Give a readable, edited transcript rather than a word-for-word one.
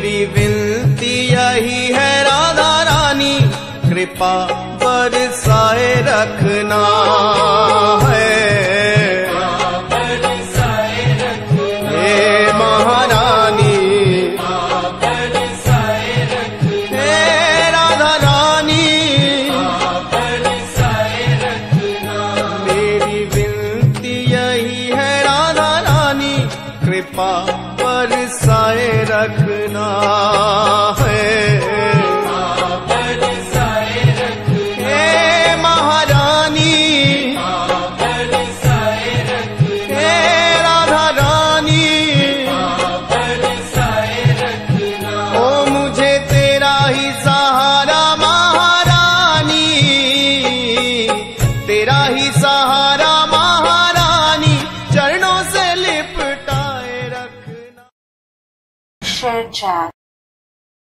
मेरी विनती यही है राधा रानी, कृपा बरसाए रखना है। हे महारानी, हे राधा रानी, मेरी विनती यही है राधा रानी, कृपा बरसाए रखना है। तेरा ही सहारा महारानी, चरणों से लिपटाए रखना।